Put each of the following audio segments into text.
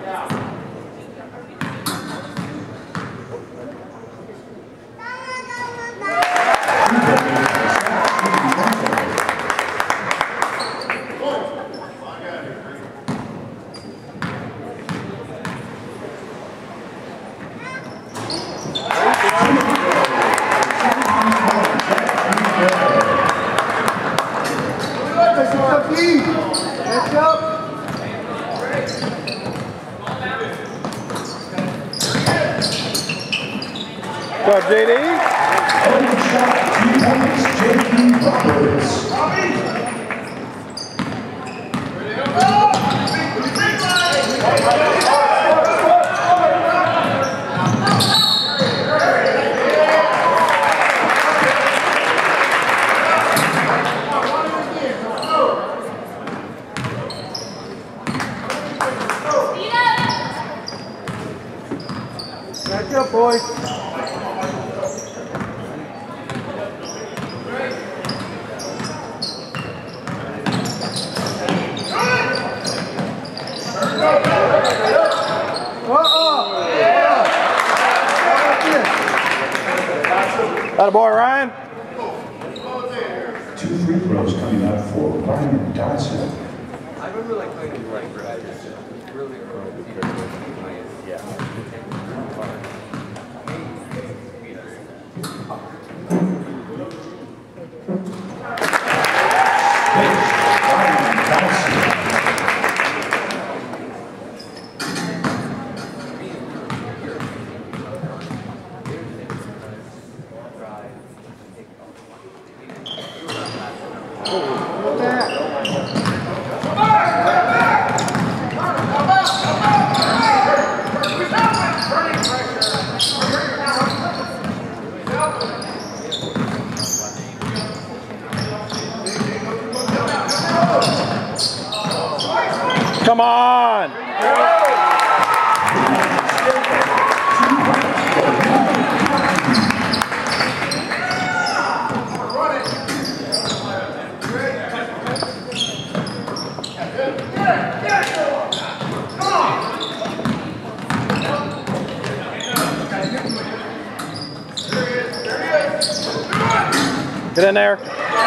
Go, JD. Open shot, 2 points, JD Roberts. Back up, boys. That a boy, Ryan? 2 free throws coming up for Ryan Dodson. I remember like playing like really early. Yeah. Come on! Get in there.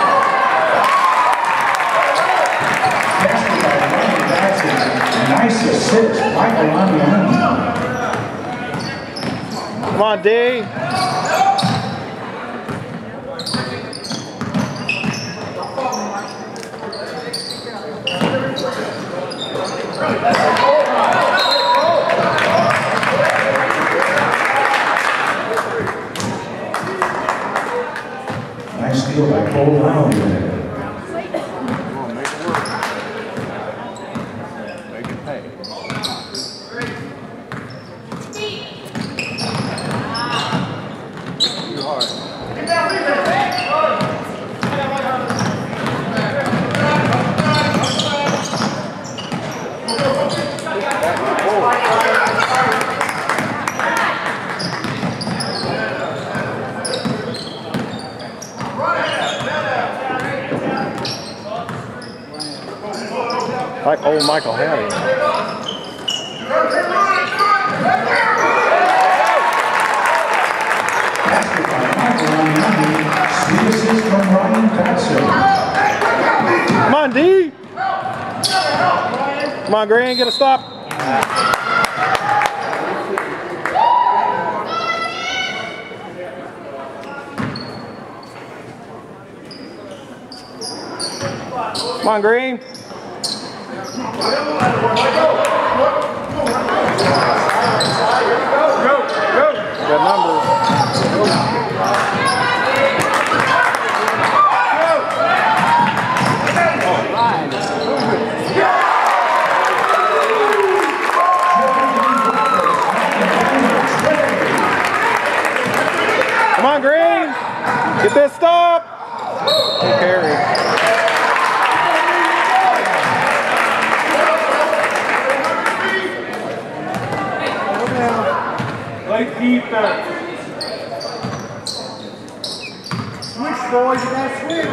Nice assist, Michael on the end. Come on, D. Nice steal by Cole Lowry there. Like old Michael Hattie. Sweet assist from Ryan Dodson. Come on, D. Come on, Green, get a stop. Come on, Green. Good numbers. Come on, Green. Get this stop. Good carry. Late defense. Switch, boys, you gotta switch.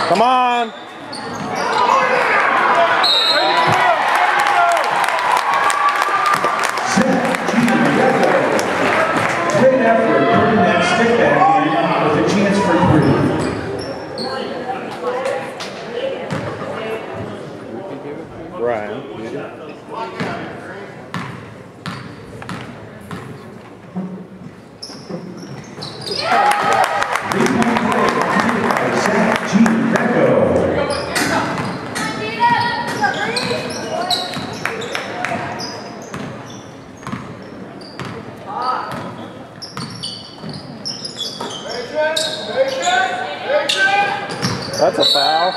Come on. Great effort putting that stick back in with a chance for three. Ryan. Zach G. Greco. That's a foul.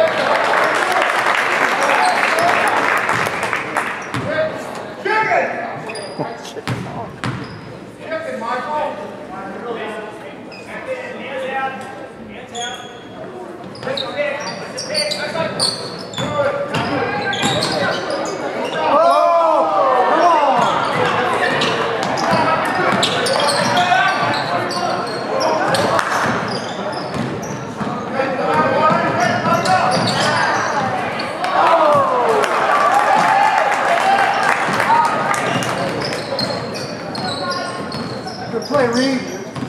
Good play, Reed.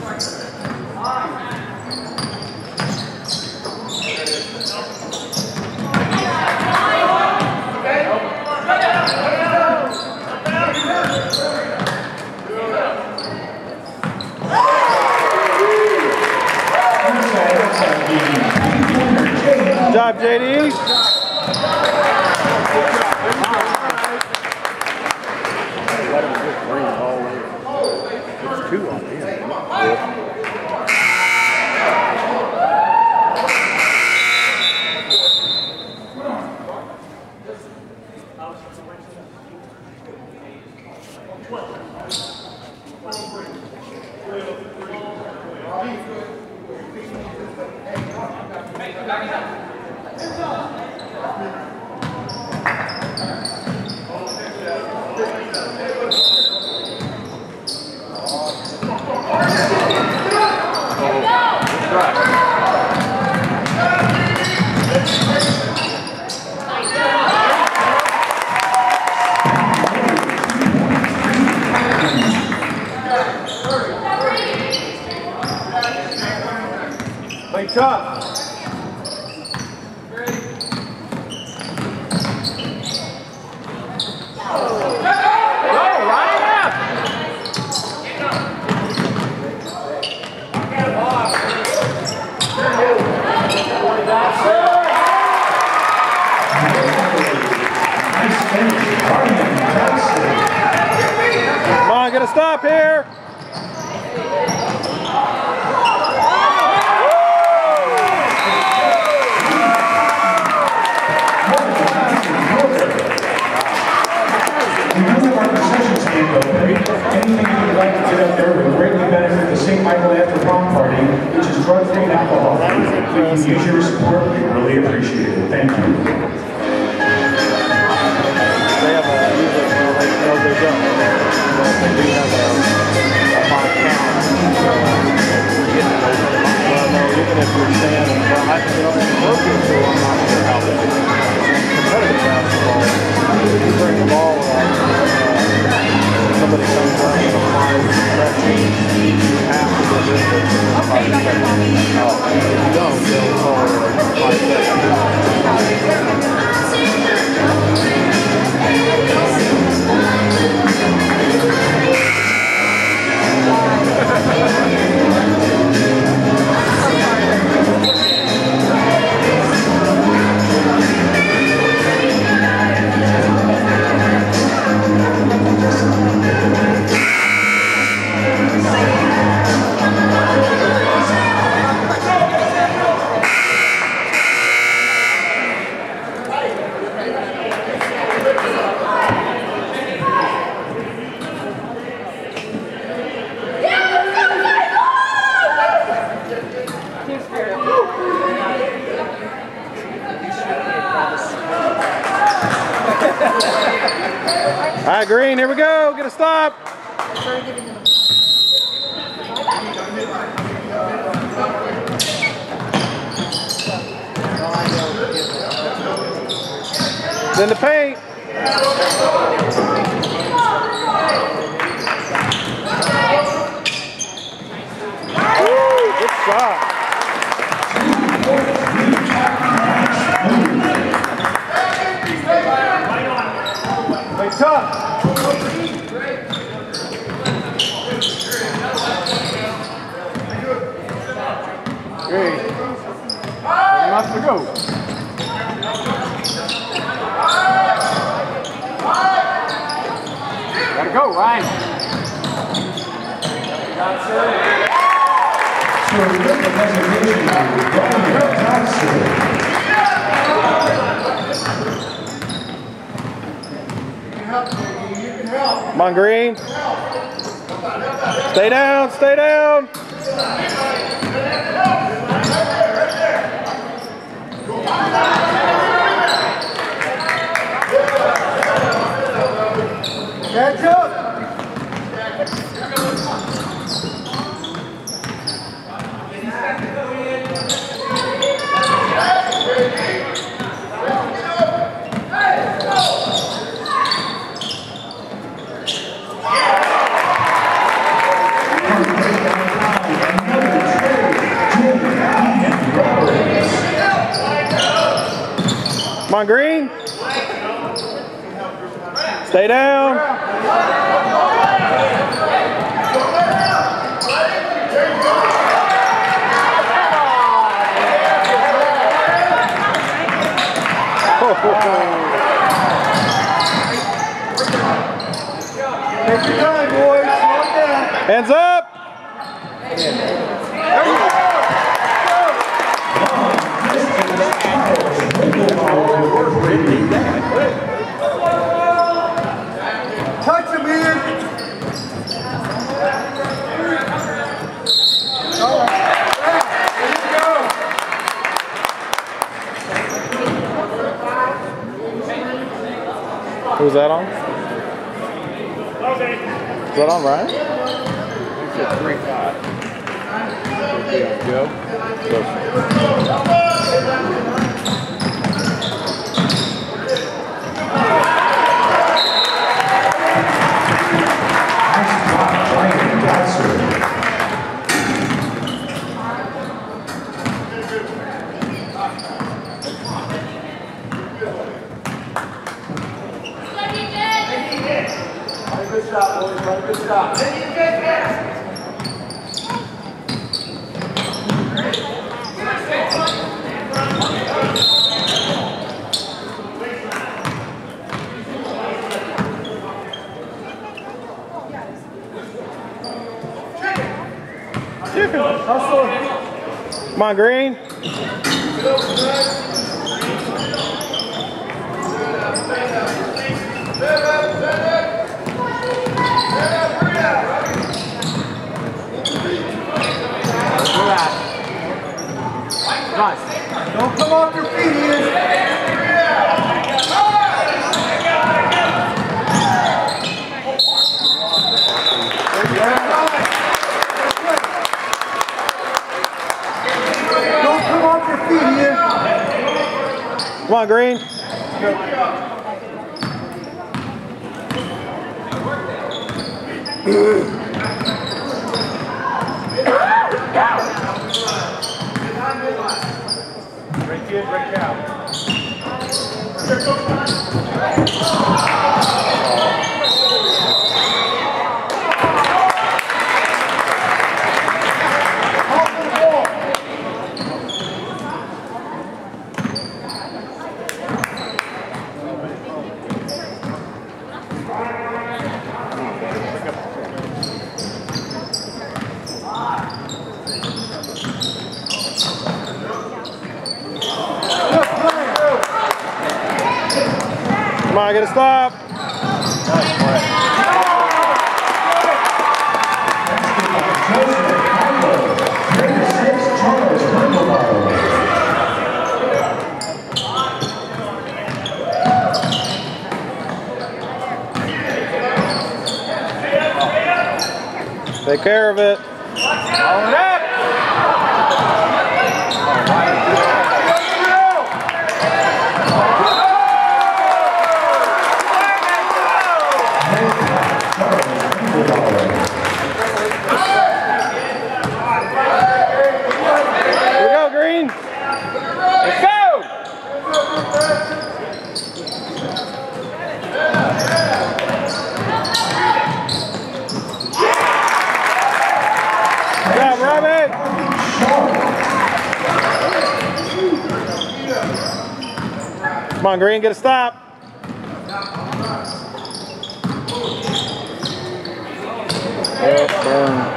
Good job, JD. Let him just bring the ball in. It's 2 on him. Play tough. Come on, get a stop here. Anything you would like to get up there would greatly benefit the St. Michael After Prom Party, which is drug-free and alcohol-free. We can use your support. We really appreciate it. Thank you. They have a usually they know they don't. But they do have a high count. Well, no, even if you're saying, well, I can get up in the local school, I'm not sure how they do competitive basketball. You bring the ball somebody comes up and applies pressure, you have to go in there 5 seconds. If you don't, they'll call it 5 seconds. All right, Green, here we go. Get a stop. in the paint. Woo, good shot. Play tough. Great. Enough to go. Gotta go, Ryan. So we get the presentation of Johnson. Come on, Green. Stay down, stay down. Catch up. Come on, Green. Stay down. Take your time, boys. Slow down. Hands up. Touch him here. All right. There you go. Who's that on? Is that on, Ryan? He said 3-5. Joe? Good shot, boys. Good shot. Come on, Green. Nice. Don't come off your feet here. Don't come off your feet here. Come on, Green. Break in, break out. Come on, get a stop. Take care of it. Follow it up. Come on, Green, get a stop. Burn.